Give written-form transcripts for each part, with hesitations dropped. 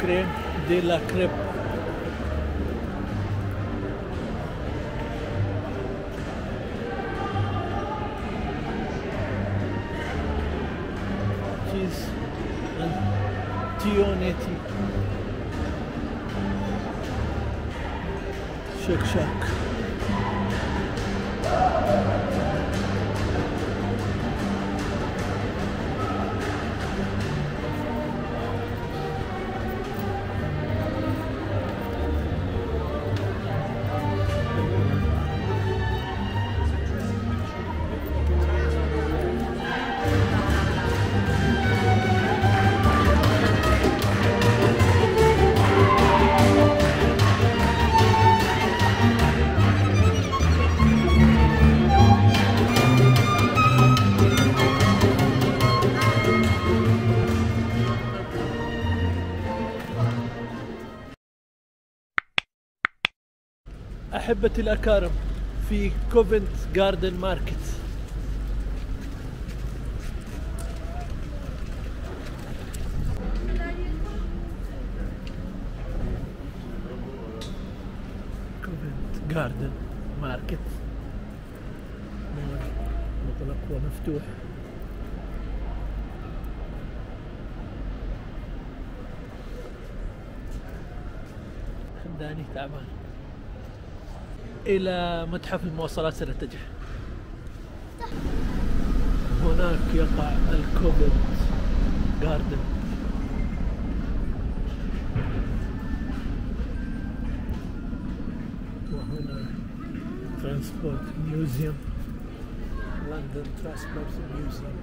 كريم دي لا كريب. تشيز تيونيتي. شك شاك. أحبتي الأكارم في كوفنت جاردن ماركت. كوفنت جاردن ماركت مغلق ومفتوح. حمداني تعبان. إلى متحف المواصلات سنتجه. هناك يقع الكوفنت جاردن. وهنا ترانسبورت ميوزيوم، لندن ترانسبورت ميوزيوم،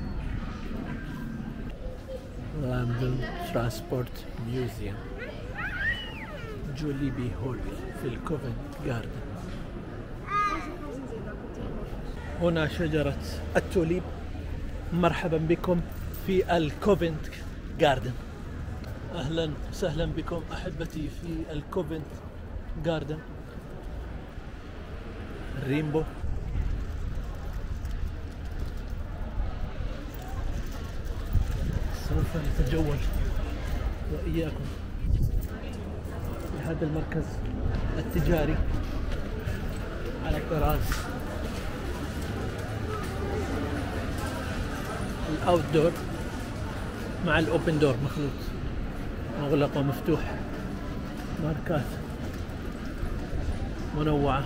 لندن ترانسبورت ميوزيوم. جوليبي هول في الكوفنت جاردن. هنا شجرة التوليب. مرحبا بكم في الكوفنت جاردن. أهلا وسهلا بكم أحبتي في الكوفنت جاردن. الريمبو. سوف نتجول وإياكم في هذا المركز التجاري على الطراز. الاوت دور مع الاوبن دور مخلوط، مغلق ومفتوح. ماركات منوعة.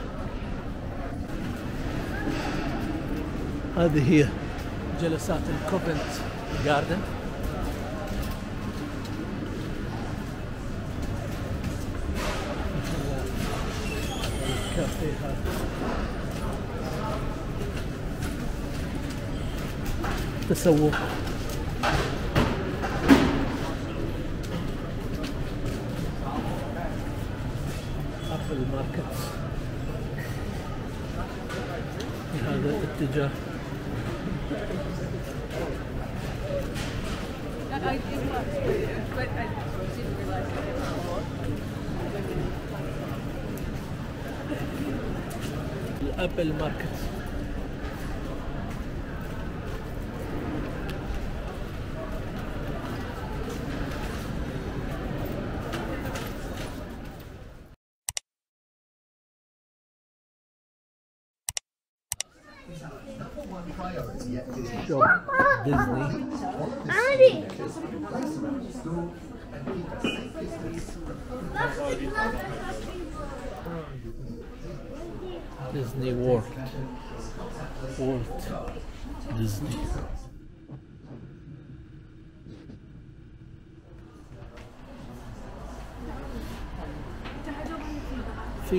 هذه هي جلسات الكوفنت جاردن. الكافيه هذا تسوق. أبل ماركت في هذا الاتجاه. الأبل ماركت. شوب ديزني. ديزني وورلد ديزني. فيه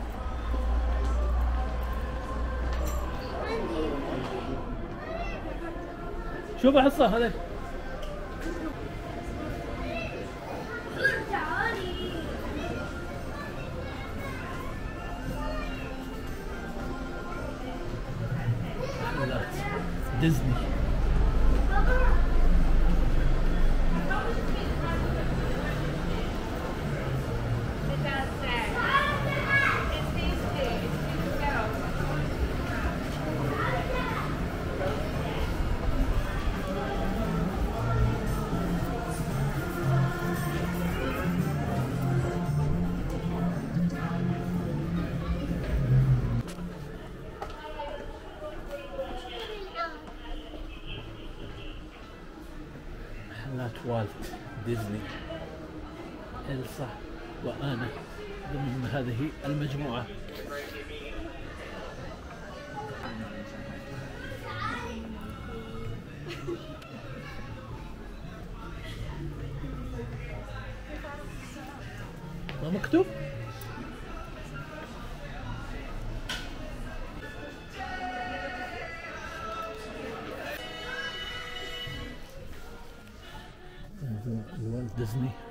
شوف حصة هذا. ديزني. حفلات والت ديزني، إلسا وأنا ضمن هذه المجموعة. ما مكتوب؟ والت ديزني